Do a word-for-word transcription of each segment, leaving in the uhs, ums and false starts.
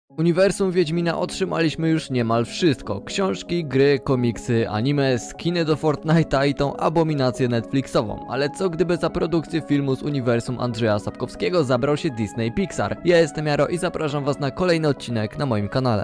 Uniwersum Wiedźmina otrzymaliśmy już niemal wszystko. Książki, gry, komiksy, anime, skiny do Fortnite'a i tą abominację Netflixową. Ale co gdyby za produkcję filmu z uniwersum Andrzeja Sapkowskiego zabrał się Disney Pixar? Ja jestem Jaro i zapraszam was na kolejny odcinek na moim kanale.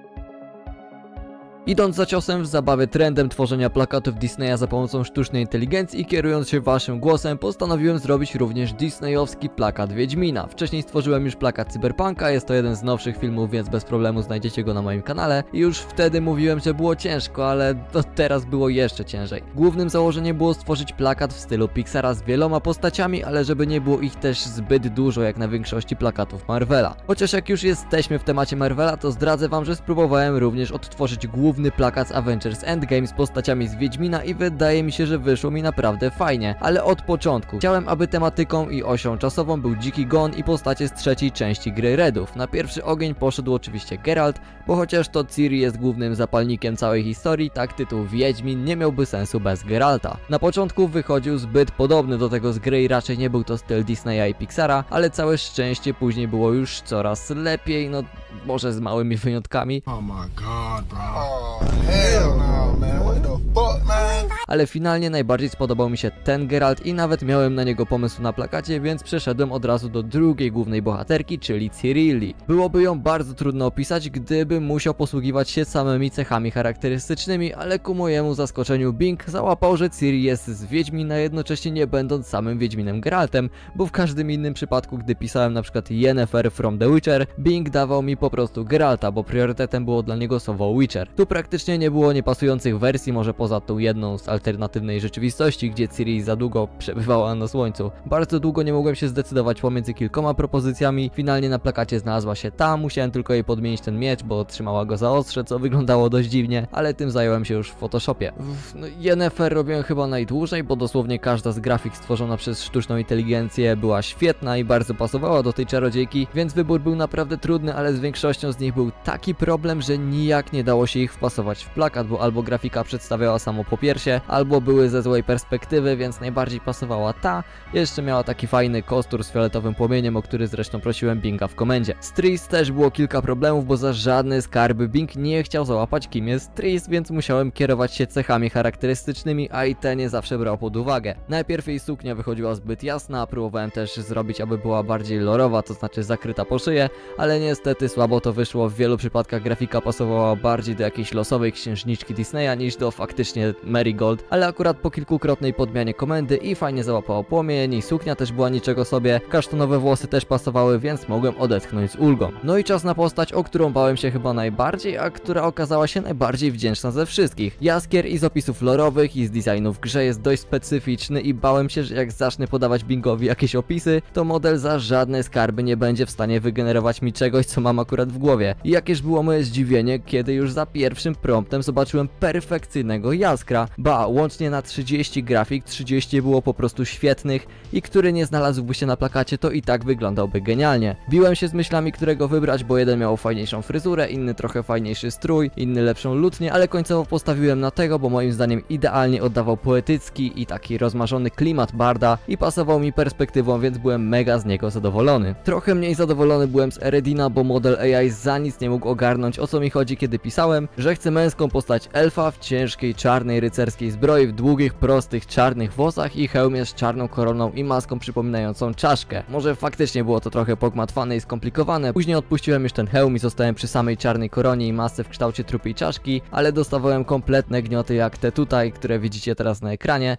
Idąc za ciosem w zabawie trendem tworzenia plakatów Disneya za pomocą sztucznej inteligencji i kierując się waszym głosem, postanowiłem zrobić również disneyowski plakat Wiedźmina. Wcześniej stworzyłem już plakat Cyberpunka, jest to jeden z nowszych filmów, więc bez problemu znajdziecie go na moim kanale. I już wtedy mówiłem, że było ciężko, ale to teraz było jeszcze ciężej. Głównym założeniem było stworzyć plakat w stylu Pixara z wieloma postaciami, ale żeby nie było ich też zbyt dużo jak na większości plakatów Marvela. Chociaż jak już jesteśmy w temacie Marvela, to zdradzę wam, że spróbowałem również odtworzyć główny Główny plakat z Avengers Endgame z postaciami z Wiedźmina i wydaje mi się, że wyszło mi naprawdę fajnie, ale od początku. Chciałem, aby tematyką i osią czasową był Dziki Gon i postacie z trzeciej części gry Redów. Na pierwszy ogień poszedł oczywiście Geralt, bo chociaż to Ciri jest głównym zapalnikiem całej historii, tak tytuł Wiedźmin nie miałby sensu bez Geralta. Na początku wychodził zbyt podobny do tego z gry i raczej nie był to styl Disneya i Pixara, ale całe szczęście później było już coraz lepiej, no może z małymi wyjątkami. Oh my god, bro. Oh, hell no, man. What the fuck, man? Ale finalnie najbardziej spodobał mi się ten Geralt i nawet miałem na niego pomysł na plakacie, więc przeszedłem od razu do drugiej głównej bohaterki, czyli Ciri. Byłoby ją bardzo trudno opisać, gdybym musiał posługiwać się samymi cechami charakterystycznymi, ale ku mojemu zaskoczeniu Bing załapał, że Ciri jest z Wiedźmina, jednocześnie nie będąc samym Wiedźminem Geraltem, bo w każdym innym przypadku, gdy pisałem na przykład Yennefer from The Witcher, Bing dawał mi po prostu Geralta, bo priorytetem było dla niego słowo Witcher. Tu praktycznie nie było niepasujących wersji, może poza tą jedną z alternatywnej rzeczywistości, gdzie Ciri za długo przebywała na słońcu. Bardzo długo nie mogłem się zdecydować pomiędzy kilkoma propozycjami, finalnie na plakacie znalazła się ta, musiałem tylko jej podmienić ten miecz, bo trzymała go za ostrze, co wyglądało dość dziwnie, ale tym zająłem się już w Photoshopie. No, Yennefer robiłem chyba najdłużej, bo dosłownie każda z grafik stworzona przez sztuczną inteligencję była świetna i bardzo pasowała do tej czarodziejki, więc wybór był naprawdę trudny, ale z większością z nich był taki problem, że nijak nie dało się ich wpasować w plakat, bo albo grafika przedstawiała samo popiersie, albo były ze złej perspektywy, więc najbardziej pasowała ta. Jeszcze miała taki fajny kostur z fioletowym płomieniem, o który zresztą prosiłem Binga w komendzie. Z Triss też było kilka problemów, bo za żadne skarby Bing nie chciał załapać, kim jest Triss, więc musiałem kierować się cechami charakterystycznymi, a i te nie zawsze brał pod uwagę. Najpierw jej suknia wychodziła zbyt jasna, a próbowałem też zrobić, aby była bardziej lorowa, to znaczy zakryta po szyję, ale niestety słabo to wyszło. W wielu przypadkach grafika pasowała bardziej do jakiejś losowej księżniczki Disneya niż do faktycznie Marigold, ale akurat po kilkukrotnej podmianie komendy i fajnie załapało płomień i suknia też była niczego sobie, kasztanowe włosy też pasowały, więc mogłem odetchnąć z ulgą. No i czas na postać, o którą bałem się chyba najbardziej, a która okazała się najbardziej wdzięczna ze wszystkich. Jaskier i z opisów lorowych i z designu w grze jest dość specyficzny i bałem się, że jak zacznę podawać Bingowi jakieś opisy, to model za żadne skarby nie będzie w stanie wygenerować mi czegoś, co mam akurat w głowie. I jakież było moje zdziwienie, kiedy już za pierwszym promptem zobaczyłem perfekcyjnego Jaskra. Ba, łącznie na trzydzieści grafik, trzydzieści było po prostu świetnych i który nie znalazłby się na plakacie, to i tak wyglądałby genialnie. Biłem się z myślami, którego wybrać, bo jeden miał fajniejszą fryzurę, inny trochę fajniejszy strój, inny lepszą lutnię, ale końcowo postawiłem na tego, bo moim zdaniem idealnie oddawał poetycki i taki rozmarzony klimat barda i pasował mi perspektywą, więc byłem mega z niego zadowolony. Trochę mniej zadowolony byłem z Eredina, bo model A I za nic nie mógł ogarnąć, o co mi chodzi, kiedy pisałem, że chcę męską postać elfa w ciężkiej, czarnej, rycerskiej zbroi, w długich, prostych, czarnych włosach i hełmie z czarną koroną i maską przypominającą czaszkę. Może faktycznie było to trochę pogmatwane i skomplikowane, później odpuściłem już ten hełm i zostałem przy samej czarnej koronie i masce w kształcie trupiej czaszki, ale dostawałem kompletne gnioty jak te tutaj, które widzicie teraz na ekranie.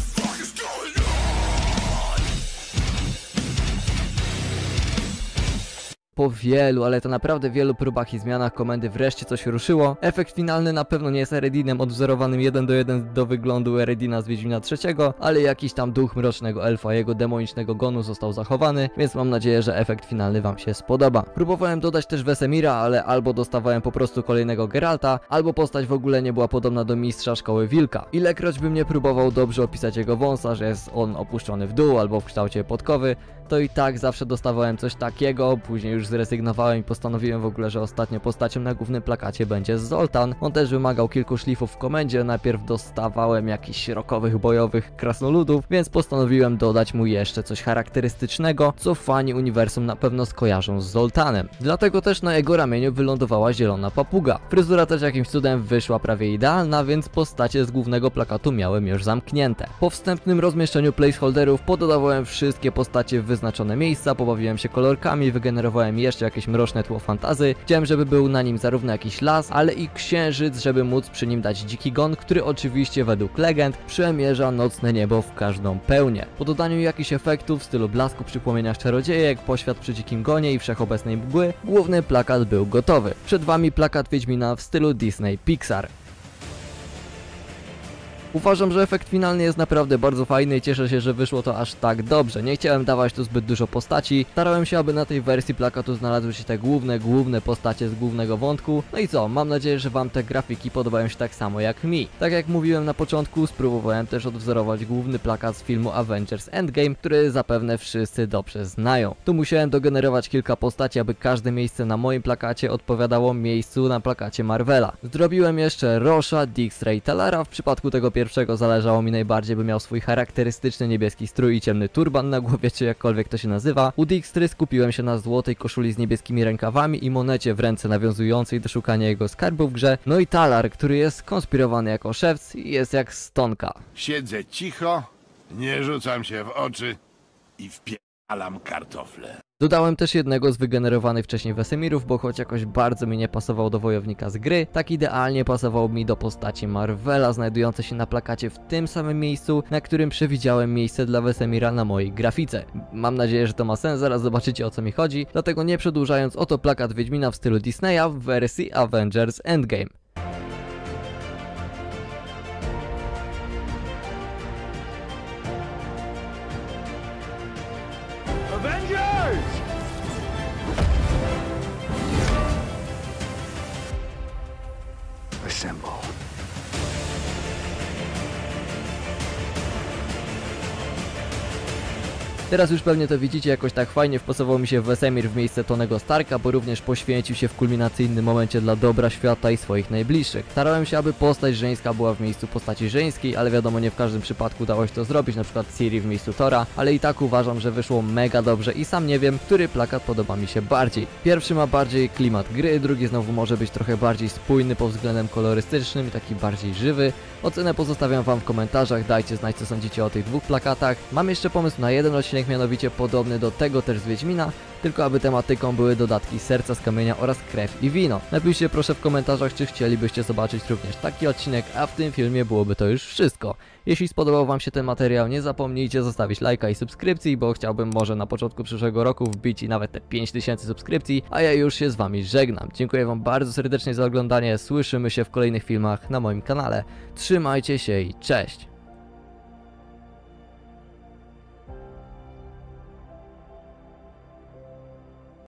Po wielu, ale to naprawdę wielu próbach i zmianach komendy wreszcie coś ruszyło. Efekt finalny na pewno nie jest Eredinem odwzorowanym jeden do jeden do wyglądu Eredina z Wiedźmina trzeciego, ale jakiś tam duch mrocznego elfa, jego demonicznego gonu został zachowany, więc mam nadzieję, że efekt finalny wam się spodoba. Próbowałem dodać też Wesemira, ale albo dostawałem po prostu kolejnego Geralta, albo postać w ogóle nie była podobna do mistrza szkoły wilka. Ilekroć bym nie próbował dobrze opisać jego wąsa, że jest on opuszczony w dół albo w kształcie podkowy, to i tak zawsze dostawałem coś takiego, później już zrezygnowałem i postanowiłem w ogóle, że ostatnio postacią na głównym plakacie będzie Zoltan. On też wymagał kilku szlifów w komendzie, najpierw dostawałem jakichś rockowych, bojowych krasnoludów, więc postanowiłem dodać mu jeszcze coś charakterystycznego, co fani uniwersum na pewno skojarzą z Zoltanem. Dlatego też na jego ramieniu wylądowała zielona papuga. Fryzura też jakimś cudem wyszła prawie idealna, więc postacie z głównego plakatu miałem już zamknięte. Po wstępnym rozmieszczeniu placeholderów pododawałem wszystkie postacie w wyznaczone miejsca, pobawiłem się kolorkami, wygenerowałem jeszcze jakieś mroczne tło fantazy. Chciałem, żeby był na nim zarówno jakiś las, ale i księżyc, żeby móc przy nim dać dziki gon, który oczywiście według legend przemierza nocne niebo w każdą pełnię. Po dodaniu jakichś efektów w stylu blasku przy płomieniach czarodziejek, poświat przy dzikim gonie i wszechobecnej mgły, główny plakat był gotowy. Przed wami plakat Wiedźmina w stylu Disney Pixar. Uważam, że efekt finalny jest naprawdę bardzo fajny i cieszę się, że wyszło to aż tak dobrze. Nie chciałem dawać tu zbyt dużo postaci, starałem się, aby na tej wersji plakatu znalazły się te główne, główne postacie z głównego wątku. No i co, mam nadzieję, że wam te grafiki podobają się tak samo jak mi. Tak jak mówiłem na początku, spróbowałem też odwzorować główny plakat z filmu Avengers Endgame, który zapewne wszyscy dobrze znają. Tu musiałem dogenerować kilka postaci, aby każde miejsce na moim plakacie odpowiadało miejscu na plakacie Marvela. Zrobiłem jeszcze Rosha, Dijkstra i Talara. W przypadku tego pierwszego Pierwszego zależało mi najbardziej, by miał swój charakterystyczny niebieski strój i ciemny turban na głowie, czy jakkolwiek to się nazywa. U Dijkstry skupiłem się na złotej koszuli z niebieskimi rękawami i monecie w ręce nawiązującej do szukania jego skarbu w grze. No i Talar, który jest konspirowany jako szewc i jest jak stonka. Siedzę cicho, nie rzucam się w oczy i wpierdalam kartofle. Dodałem też jednego z wygenerowanych wcześniej Wesemirów, bo choć jakoś bardzo mi nie pasował do wojownika z gry, tak idealnie pasował mi do postaci Marvela, znajdującej się na plakacie w tym samym miejscu, na którym przewidziałem miejsce dla Wesemira na mojej grafice. Mam nadzieję, że to ma sens, zaraz zobaczycie, o co mi chodzi, dlatego nie przedłużając, oto plakat Wiedźmina w stylu Disneya w wersji Avengers Endgame. Assemble. Teraz już pewnie to widzicie, jakoś tak fajnie wpasował mi się Wesemir w miejsce Tonego Starka, bo również poświęcił się w kulminacyjnym momencie dla dobra świata i swoich najbliższych. Starałem się, aby postać żeńska była w miejscu postaci żeńskiej, ale wiadomo, nie w każdym przypadku udało się to zrobić, na przykład Ciri w miejscu Thora, ale i tak uważam, że wyszło mega dobrze i sam nie wiem, który plakat podoba mi się bardziej. Pierwszy ma bardziej klimat gry, drugi znowu może być trochę bardziej spójny pod względem kolorystycznym i taki bardziej żywy. Ocenę pozostawiam wam w komentarzach, dajcie znać, co sądzicie o tych dwóch plakatach. Mam jeszcze pomysł na jeden odcinek, mianowicie podobny do tego też z Wiedźmina, tylko aby tematyką były dodatki Serca z Kamienia oraz Krew i Wino. Napiszcie proszę w komentarzach, czy chcielibyście zobaczyć również taki odcinek, a w tym filmie byłoby to już wszystko. Jeśli spodobał wam się ten materiał, nie zapomnijcie zostawić lajka i subskrypcji, bo chciałbym może na początku przyszłego roku wbić i nawet te pięć tysięcy subskrypcji, a ja już się z wami żegnam. Dziękuję wam bardzo serdecznie za oglądanie, słyszymy się w kolejnych filmach na moim kanale. Trzymajcie się i cześć!